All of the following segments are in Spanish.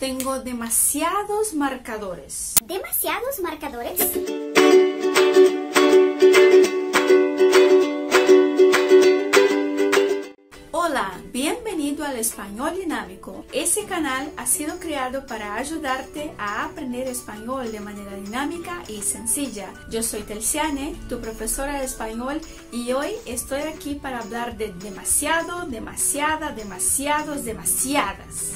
Tengo demasiados marcadores. ¿Demasiados marcadores? Hola, bienvenido al Español Dinámico. Este canal ha sido creado para ayudarte a aprender español de manera dinámica y sencilla. Yo soy Telciane, tu profesora de español, y hoy estoy aquí para hablar de demasiado, demasiada, demasiados, demasiadas.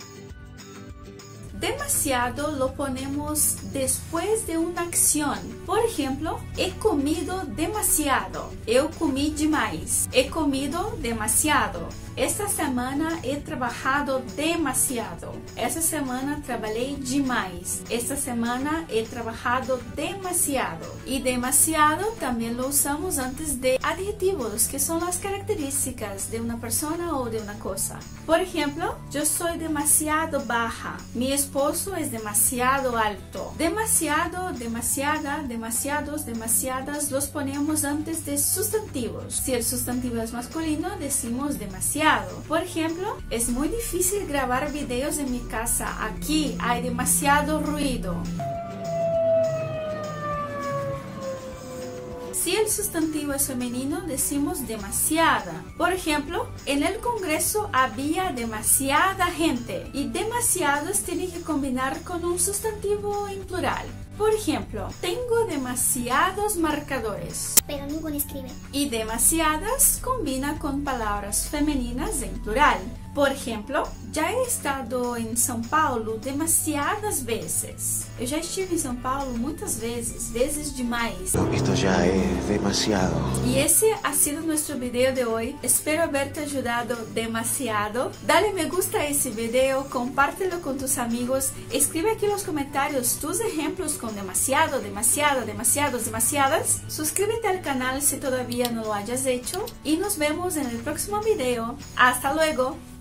Demasiado lo ponemos después de una acción. Por ejemplo, he comido demasiado. Eu comi demais. He comido demasiado. Esta semana he trabajado demasiado. Esta semana trabalhei demais. Esta semana he trabajado demasiado. Y demasiado también lo usamos antes de adjetivos, que son las características de una persona o de una cosa. Por ejemplo, yo soy demasiado baja. Mi esposo es demasiado alto. Demasiado, demasiada, demasiados, demasiadas los ponemos antes de sustantivos. Si el sustantivo es masculino, decimos demasiado. Por ejemplo, es muy difícil grabar videos en mi casa. Aquí hay demasiado ruido. Si el sustantivo es femenino, decimos demasiada. Por ejemplo, en el Congreso había demasiada gente. Y demasiados tiene que combinar con un sustantivo en plural. Por ejemplo, tengo demasiados marcadores. Pero ninguno escribe. Y demasiadas combina con palabras femeninas en plural. Por ejemplo, já he estado em São Paulo demasiadas vezes. Eu já estive em São Paulo muitas vezes demais. Esto ya es demasiado. Y ese ha sido nuestro video de hoy. Espero haberte ayudado demasiado. Dale me gusta a ese video, compártelo con tus amigos. Escribe aquí en los comentarios tus ejemplos con demasiado, demasiado, demasiados, demasiadas. Suscríbete al canal si todavía no lo hayas hecho. Y nos vemos en el próximo video. Hasta luego.